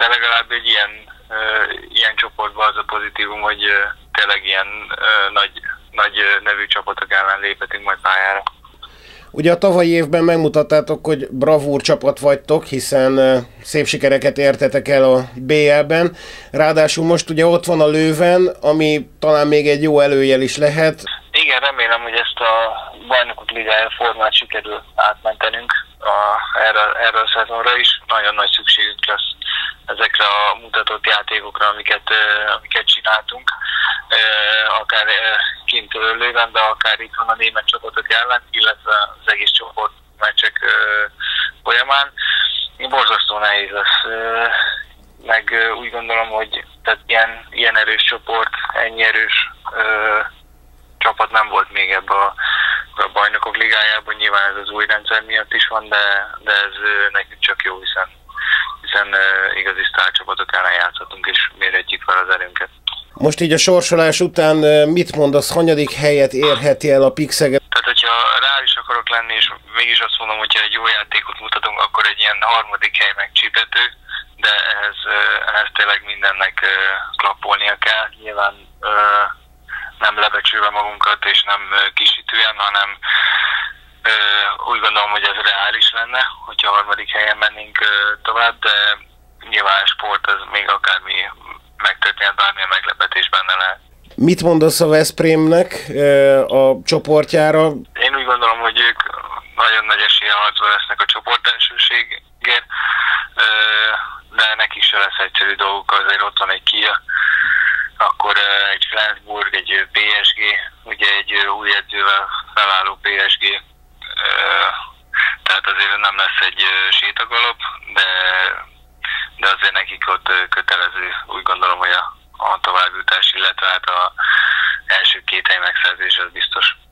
de legalább egy ilyen csoportban az a pozitívum, hogy tényleg ilyen nagy nevű csapatok ellen léphetünk majd pályára. Ugye a tavalyi évben megmutattátok, hogy bravúr csapat vagytok, hiszen szép sikereket értetek el a BL-ben. Ráadásul most ugye ott van a Löwen, ami talán még egy jó előjel is lehet. Igen, remélem, hogy ezt a Bajnokok Ligája formát sikerül átmentenünk erre a szezonra is. Nagyon nagy szükségünk lesz ezekre a mutatott játékokra, amiket csináltunk. Akár kint Löwenben, akár itt van a német csapatok ellen, illetve az egész csoport meccsek folyamán. Borzasztó nehéz lesz. Meg úgy gondolom, hogy tehát ilyen erős csoport, ennyi erős csapat nem volt még ebbe a Bajnokok Ligájában. Nyilván ez az új rendszer miatt is van, de ez nekünk csak jó, hiszen igazi sztárcsapatok ellen játszhatunk és mérhetjük fel az erőnket. Most így a sorsolás után mit mondasz, hanyadik helyet érheti el a PIK Szeged? Tehát, hogyha reális akarok lenni, és mégis azt mondom, hogyha egy jó játékot mutatunk, akkor egy ilyen harmadik hely megcsíphető, de ehhez tényleg mindennek klappolnia kell. Nyilván nem lebecsülve magunkat, és nem kisítően, hanem úgy gondolom, hogy ez reális lenne, hogyha a harmadik helyen mennénk tovább, de nyilván a sport, ez még akármi megtörténhet, bármilyen meglepetés benne lehet. Mit mondasz a Veszprémnek a csoportjára? Én úgy gondolom, hogy ők nagyon nagy eséllyel harcol lesznek a csoport elsőségért, de nekik se lesz egyszerű dolguk, azért ott van egy Kia, akkor egy Flensburg, egy PSG, ugye egy új edzővel felálló PSG, tehát azért nem lesz egy sétagalop, de azért nekik ott kötelező, úgy gondolom, hogy a továbbjutás, illetve hát az első két hely megszerzés az biztos.